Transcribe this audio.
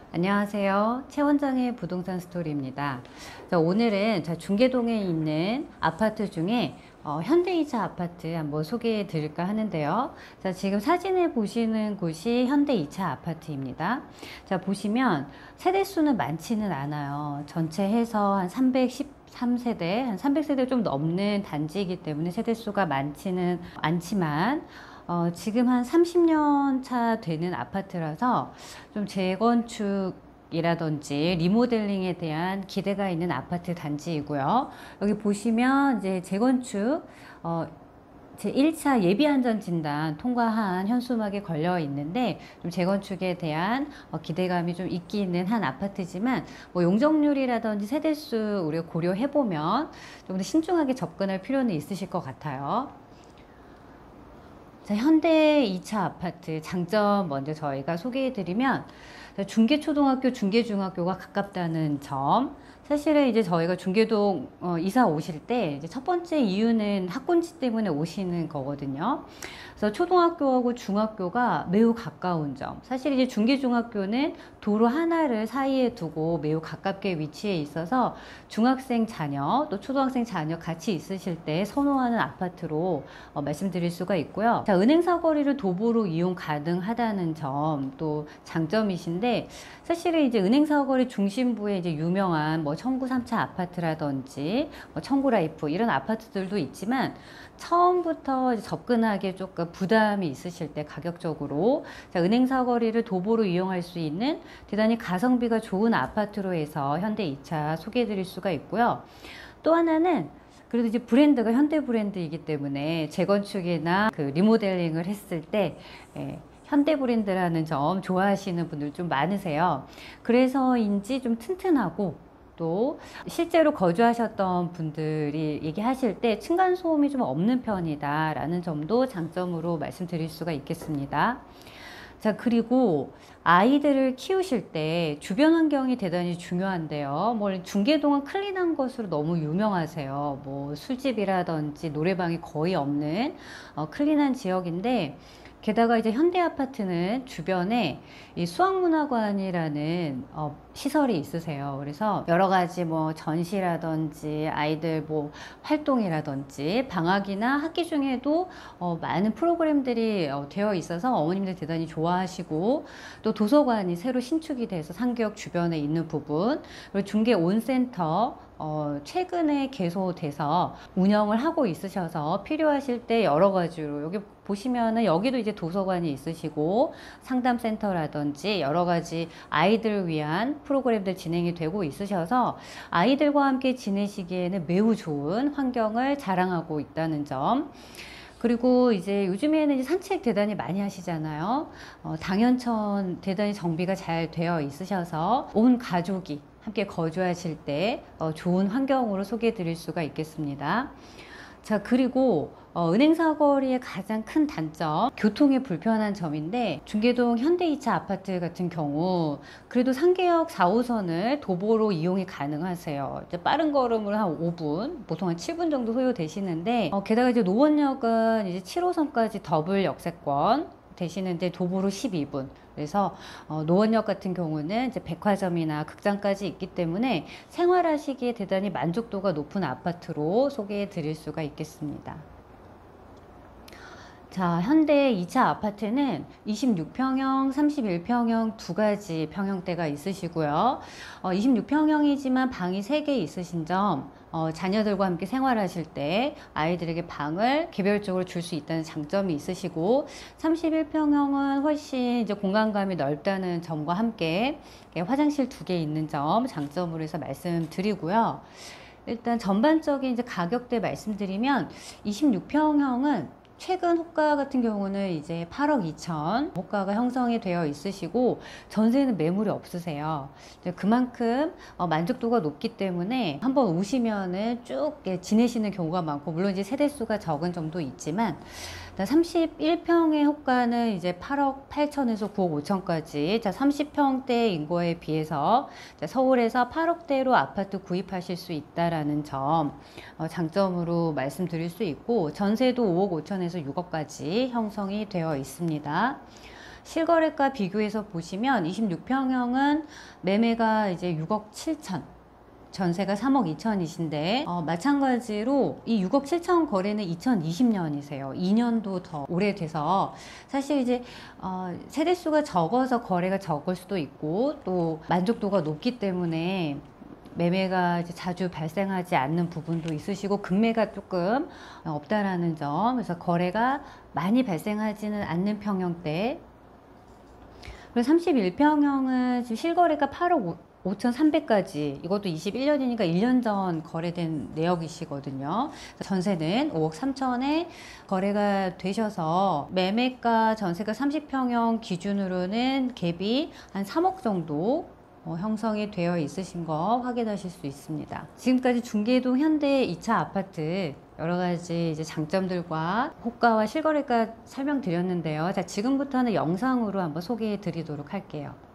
안녕하세요. 최 원장의 부동산 스토리입니다. 오늘은 중계동에 있는 아파트 중에 현대이차 아파트 한번 소개해 드릴까 하는데요. 지금 사진에 보시는 곳이 현대이차 아파트입니다. 보시면 세대수는 많지는 않아요. 전체 해서 한 313세대, 한 300세대 좀 넘는 단지이기 때문에 세대수가 많지는 않지만 지금 한 30년 차 되는 아파트라서 좀 재건축이라든지 리모델링에 대한 기대가 있는 아파트 단지이고요. 여기 보시면 이제 재건축 제 1차 예비안전진단 통과한 현수막에 걸려 있는데 좀 재건축에 대한 기대감이 좀 있기는 한 아파트지만 뭐 용적률이라든지 세대수 우리가 고려해 보면 좀 더 신중하게 접근할 필요는 있으실 것 같아요. 현대 2차 아파트 장점 먼저 저희가 소개해드리면 중계초등학교, 중계중학교가 가깝다는 점. 사실은 이제 저희가 중계동 이사 오실 때 이제 첫 번째 이유는 학군지 때문에 오시는 거거든요. 그래서 초등학교하고 중학교가 매우 가까운 점. 사실 이제 중계중학교는 도로 하나를 사이에 두고 매우 가깝게 위치해 있어서 중학생 자녀 또 초등학생 자녀 같이 있으실 때 선호하는 아파트로 말씀드릴 수가 있고요. 은행 사거리를 도보로 이용 가능하다는 점 또 장점이신데, 사실은 이제 은행 사거리 중심부에 이제 유명한 뭐 청구 3차 아파트라든지 뭐 청구 라이프 이런 아파트들도 있지만 처음부터 접근하기에 조금 부담이 있으실 때 가격적으로 은행 사거리를 도보로 이용할 수 있는 대단히 가성비가 좋은 아파트로 해서 현대 2차 소개해 드릴 수가 있고요. 또 하나는 그래도 이제 브랜드가 현대 브랜드이기 때문에 재건축이나 그 리모델링을 했을 때 현대 브랜드라는 점 좋아하시는 분들 좀 많으세요. 그래서인지 좀 튼튼하고 또 실제로 거주하셨던 분들이 얘기하실 때 층간소음이 좀 없는 편이다 라는 점도 장점으로 말씀드릴 수가 있겠습니다. 그리고 아이들을 키우실 때 주변 환경이 대단히 중요한데요. 뭐 중계동은 클린한 것으로 너무 유명하세요. 뭐 술집이라든지 노래방이 거의 없는 클린한 지역인데, 게다가 이제 현대 아파트는 주변에 이 수학문화관이라는 시설이 있으세요. 그래서 여러 가지 뭐 전시라든지 아이들 뭐 활동이라든지 방학이나 학기 중에도 많은 프로그램들이 되어 있어서 어머님들 대단히 좋아하시고, 또 도서관이 새로 신축이 돼서 상계역 주변에 있는 부분, 그리고 중계 온센터 최근에 개소돼서 운영을 하고 있으셔서 필요하실 때 여러 가지로 여기 보시면은 여기도 이제 도서관이 있으시고 상담센터라든지 여러 가지 아이들을 위한 프로그램들 진행이 되고 있으셔서 아이들과 함께 지내시기에는 매우 좋은 환경을 자랑하고 있다는 점. 그리고 이제 요즘에는 이제 산책 대단히 많이 하시잖아요. 당연천 대단히 정비가 잘 되어 있으셔서 온 가족이 함께 거주하실 때 좋은 환경으로 소개해 드릴 수가 있겠습니다. 그리고 은행 사거리의 가장 큰 단점, 교통이 불편한 점인데, 중계동 현대이차 아파트 같은 경우 그래도 상계역 4호선을 도보로 이용이 가능하세요. 이제 빠른 걸음으로 한 5분, 보통 한 7분 정도 소요되시는데, 게다가 이제 노원역은 이제 7호선까지 더블 역세권 되시는데 도보로 12분. 그래서 노원역 같은 경우는 이제 백화점이나 극장까지 있기 때문에 생활하시기에 대단히 만족도가 높은 아파트로 소개해 드릴 수가 있겠습니다. 현대 2차 아파트는 26평형, 31평형 두 가지 평형대가 있으시고요. 26평형이지만 방이 3개 있으신 점, 자녀들과 함께 생활하실 때 아이들에게 방을 개별적으로 줄 수 있다는 장점이 있으시고, 31평형은 훨씬 이제 공간감이 넓다는 점과 함께 화장실 2개 있는 점 장점으로 해서 말씀드리고요. 일단 전반적인 이제 가격대 말씀드리면 26평형은 최근 호가 같은 경우는 이제 8억 2천 호가가 형성이 되어 있으시고 전세는 매물이 없으세요. 그만큼 만족도가 높기 때문에 한번 오시면은 쭉 지내시는 경우가 많고, 물론 이제 세대수가 적은 점도 있지만 31평의 호가는 이제 8억 8천에서 9억 5천까지 30평대 인구에 비해서 서울에서 8억대로 아파트 구입하실 수 있다라는 점 장점으로 말씀드릴 수 있고, 전세도 5억 5천에서 6억까지 형성이 되어 있습니다. 실거래가 비교해서 보시면 26평형은 매매가 이제 6억 7천, 전세가 3억 2천이신데 마찬가지로 이 6억 7천 거래는 2020년이세요. 2년도 더 오래돼서 사실 이제 세대수가 적어서 거래가 적을 수도 있고 또 만족도가 높기 때문에 매매가 이제 자주 발생하지 않는 부분도 있으시고 금매가 조금 없다라는 점, 그래서 거래가 많이 발생하지는 않는 평형대. 그리고 31평형은 지금 실거래가 8억 5,300까지, 이것도 21년이니까 1년 전 거래된 내역이시거든요. 전세는 5억 3천에 거래가 되셔서 매매가 전세가 30평형 기준으로는 갭이 한 3억 정도 형성이 되어 있으신 거 확인하실 수 있습니다. 지금까지 중계동 현대 2차 아파트 여러 가지 이제 장점들과 호가와 실거래가 설명드렸는데요. 자, 지금부터는 영상으로 한번 소개해 드리도록 할게요.